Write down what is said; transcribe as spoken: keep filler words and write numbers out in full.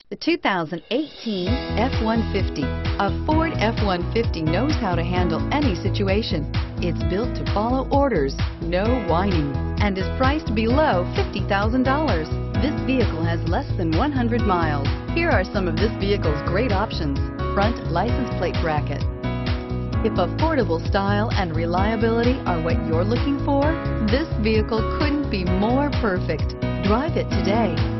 The two thousand eighteen F one fifty. A Ford F one fifty knows how to handle any situation. It's built to follow orders, no whining, and is priced below fifty thousand dollars. This vehicle has less than one hundred miles. Here are some of this vehicle's great options: front license plate bracket. If affordable style and reliability are what you're looking for, this vehicle couldn't be more perfect. Drive it today.